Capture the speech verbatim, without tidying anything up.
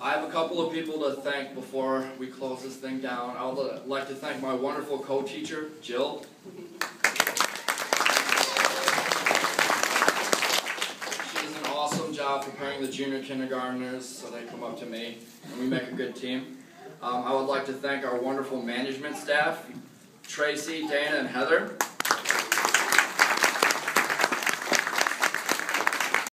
I have a couple of people to thank before we close this thing down. I would like to thank my wonderful co-teacher, Jill. She does an awesome job preparing the junior kindergartners so they come up to me and we make a good team. Um, I would like to thank our wonderful management staff, Tracy, Dana, and Heather.